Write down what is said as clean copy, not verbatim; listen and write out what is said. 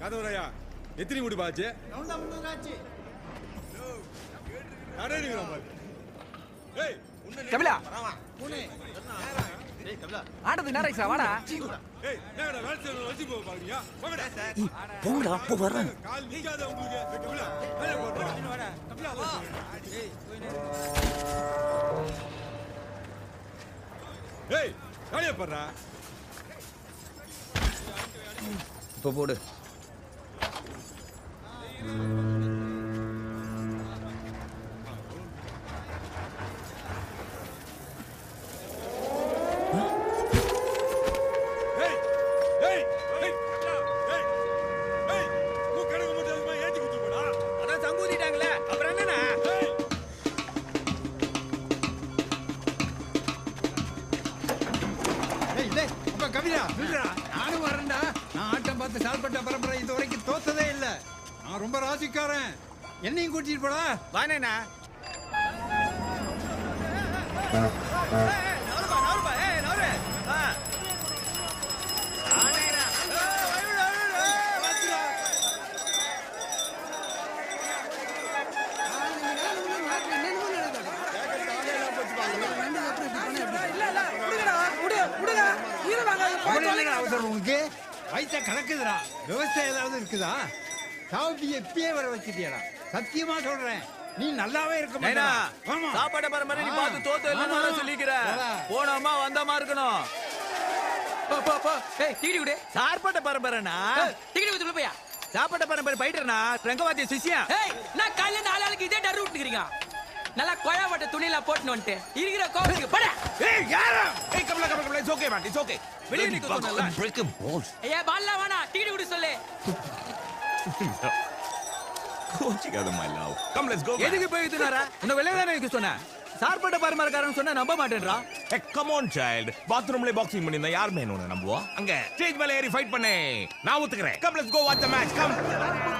கதவரையா எத்தனை முடி பாச்சு கபிலா ஆட்டத்துக்கு நேரம் ஆயிடுச்சா வாடா போங்கடா அப்போ வர்றேன் இப்போ போடு நானும் வரேன்டா. நான் ஆட்டம் பார்த்து சால்பட்ட பரம்பரை இது வரைக்கும் தோத்ததே இல்ல. நான் ரொம்ப ராசிக்காரன். என்னையும் கூட்டிட்டு போடா. வானேண்ணா. உனக்கு வயிற்ற கலக்குதுடா. விவசாயம் ஏதாவது இருக்குதா? சாப்பிட்டு எப்பயே வர வச்சுட்டியடா. சத்தியமா சொல்றேன், நீ நல்லாவே இருக்க மாட்டேன். சாப்பாடு பரம்பரை நீ பார்த்து தோத்து இல்லைன்னு சொல்லிக்கிற. போனோமா வந்தமா இருக்கணும். சாப்பாட்ட பரம்பரைனா டிக்கெட் கொடுத்து போயா. சாப்பாட்ட பரம்பரை போயிட்டுனா ரங்கவாத்திய சிஷ்யா. நான் காலையில 4 ஆளுக்கு இதே டர் விட்டுக்கிறீங்க. நல்லா கொயா வட்ட துணியில போட்டுன்னு வந்துட்டு இருக்கிற கோவத்துக்கு பட. ஏய் யாரா? ஏய் Kamala Kamala it's okay man it's okay. வெளிய நிக்க சொன்னல. Break the balls. ஏய் பால்ல வாடா டிக்கெட் கொடு சொல்லு. கோச்சிக்காத my love. Come let's go. எதுக்கு போயிதுனாரா? உன்ன வெளிய தான நிக்க சொன்னா. சார்பட்ட பரமரக்காரன் சொன்னா நம்ப மாட்டேன்றா. ஏ கம் ஆன் சைல்ட். பாத்ரூம்ல பாக்ஸிங் பண்ணி இருந்தா யார் மேன் உன்னை நம்புவா? அங்க ஸ்டேஜ் மேல ஏறி ஃபைட் பண்ணே. நான் ஒத்துக்கறேன். Come let's go watch the match come.